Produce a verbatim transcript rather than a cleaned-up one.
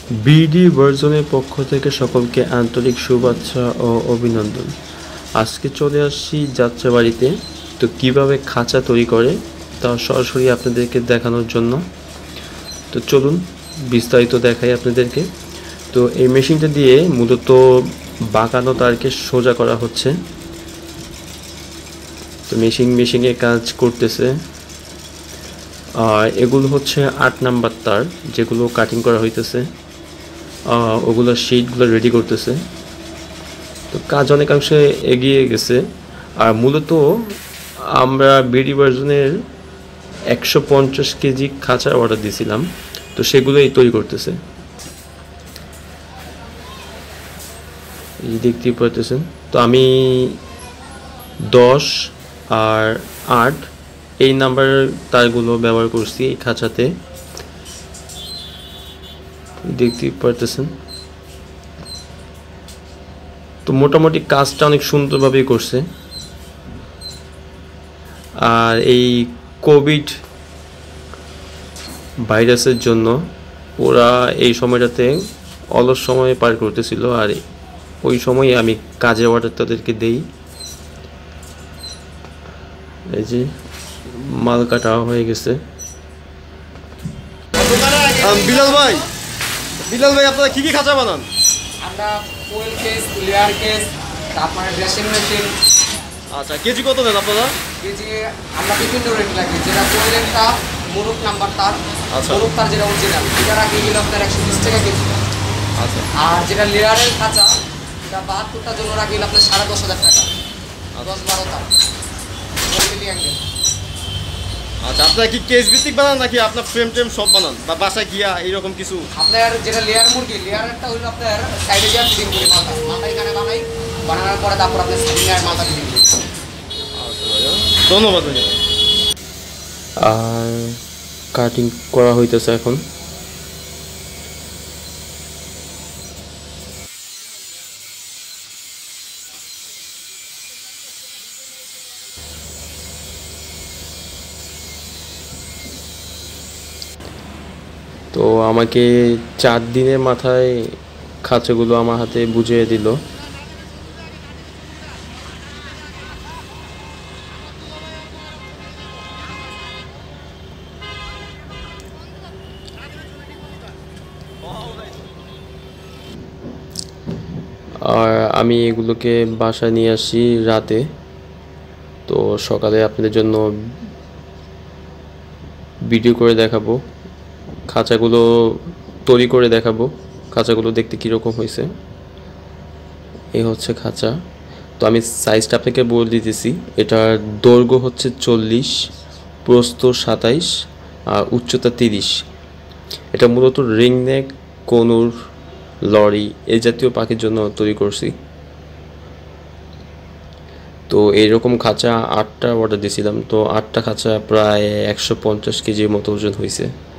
BD ভার্জনের পক্ষ থেকে সকলকে আন্তরিক শুভেচ্ছা ও অভিনন্দন। আজকে চলে আসছি যাত্রাবাড়িতে। তো কিভাবে খাঁচা তৈরি করে তা সরাসরি আপনাদেরকে দেখানোর জন্য। তো চলুন বিস্তারিত দেখাই আপনাদেরকে। তো এই মেশিনটা দিয়ে মূলত বাঁকানো তারকে সোজা করা হচ্ছে। তো মেশিন মেশিনে কাজ করতেছে। আর এগুলো হচ্ছে আট নাম্বার তার, যেগুলো কাটিং করা হইতেছে। ওগুলো শিটগুলো রেডি করতেছে। তো কাজ অনেকাংশে এগিয়ে গেছে। আর মূলত আমরা বিডি ভার্জনের একশো পঞ্চাশ কেজি খাঁচা অর্ডার দিয়েছিলাম, তো সেগুলোই তৈরি করতেছে। এই দেখতেই পাইতেছেন। তো আমি দশ আর আট এই নাম্বারের তারগুলো ব্যবহার করছি এই খাঁচাতে, দেখতেই পারতেছেন। তো মোটামুটি কাজটা অনেক সুন্দরভাবেই করছে। আর এই কোভিড ভাইরাসের জন্য ওরা এই সময়টাতে অলস সময় পার করতেছিল, আর ওই সময় আমি কাজের অর্ডার তাদেরকে দেই। এই যে মাল কাটা হয়ে গেছে। বিলাল ভাই বিলাল ভাই আপনারা কি কি খাঁচা বানান? আমরা কোয়েল কেস, লেয়ার কেস, তারপরে ড্রেসিং মেশিন। আচ্ছা, কেজি কত দেন আপনারা? কেজি আমরা বিভিন্ন রেট রাখি। যেটা কোয়েলেরটা মোরক নাম্বার তার, আচ্ছা। মোরক তার যেটা অরিজিনাল, এটা রাখি গেলে আপনার একশো বিশ টাকা কেজি। আচ্ছা। আর যেটা লেয়ারের খাঁচা, এটা বাহাত্তরটার জন্য রাখি গেলে আপনার সাড়ে দশ হাজার টাকা, দশ বারো তার মিলি অ্যাঙ্গেল। আচ্ছা, আপনারা কি কেস ভিত্তিক বানান নাকি আপনার ফ্রেম টেম সব বানান, বা বাসায় গিয়া এইরকম কিছু? আপনার যেটা লেয়ার মুরগি, লেয়ারেরটা হইলো আপনার সাইডে যা ফিটিং করি মালটা, মালটা এখানে বানাই, বানানোর পরে তারপর আপনার সাইডে মালটা ফিটিং করি। ধন্যবাদ ভাই। আর কাটিং করা হইতেছে এখন। তো আমাকে চার দিনের মাথায় খাঁচাগুলো আমার হাতে বুঝিয়ে দিল। আর আমি এগুলোকে বাসায় নিয়ে আসি রাতে। তো সকালে আপনাদের জন্য ভিডিও করে দেখাবো, খাঁচাগুলো তৈরি করে দেখাবো খাঁচাগুলো দেখতে কীরকম হয়েছে। এই হচ্ছে খাঁচা। তো আমি সাইজটা আপনাকে বলে দিতেছি। এটার দৈর্ঘ্য হচ্ছে চল্লিশ, প্রস্থ সাতাইশ, আর উচ্চতা তিরিশ। এটা মূলত রিংনেক, কনুর, লরি এই জাতীয় পাখির জন্য তৈরি করছি। তো এইরকম খাঁচা আটটা অর্ডার দিয়েছিলাম। তো আটটা খাঁচা প্রায় একশো পঞ্চাশ কেজির মতো ওজন হয়েছে।